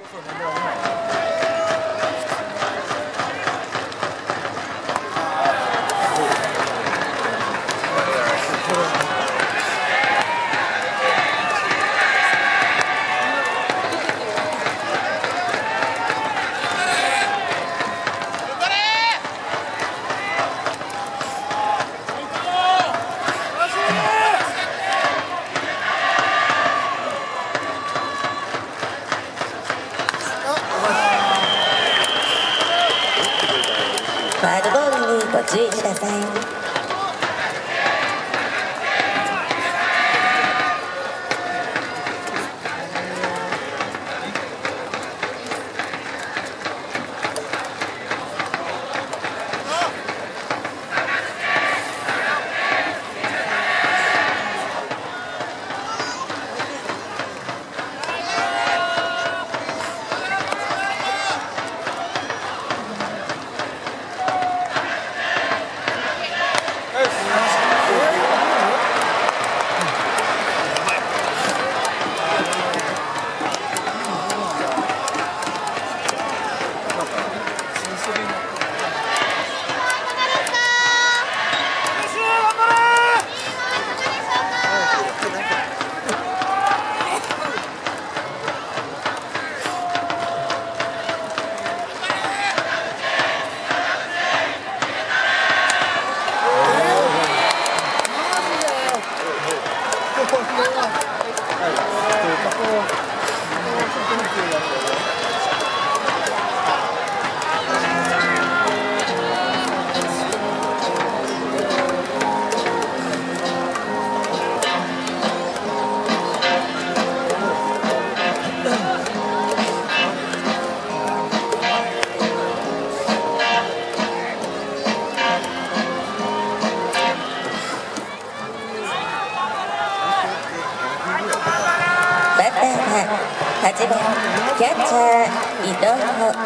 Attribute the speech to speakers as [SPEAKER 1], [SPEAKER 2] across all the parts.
[SPEAKER 1] ファウルボールにご注意ください。8番キャッチャー伊藤。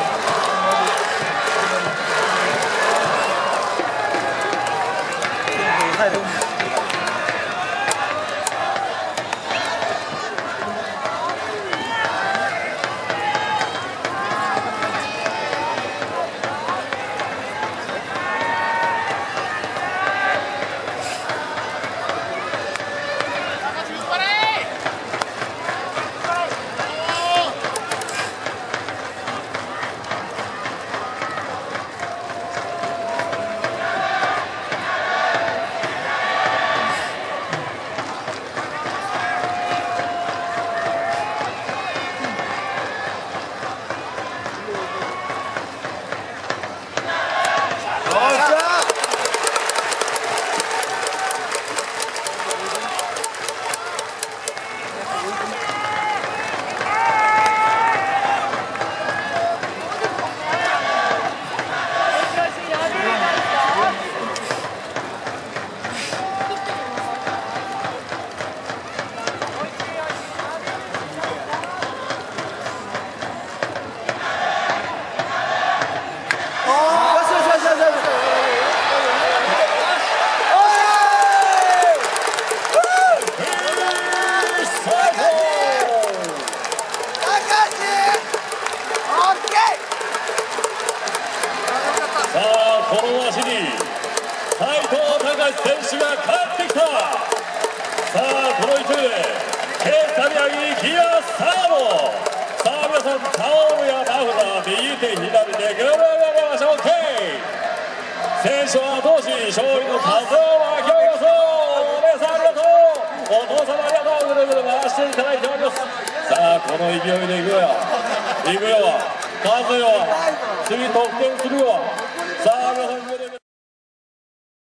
[SPEAKER 2] この足に斎藤隆選手が帰ってきた。さあこの1球で K スタ宮城にギアスタート。さあ皆さんタオルやマフラー右手左手ぐるぐる回し OK。 選手は後押し勝利の風を巻き上げます。お姉さんありがとう、お父様ありがとう、ぐるぐる回していただいております。さあこの勢いでいくよいくよ、勝つよ、次得点するよ。さあ皆さん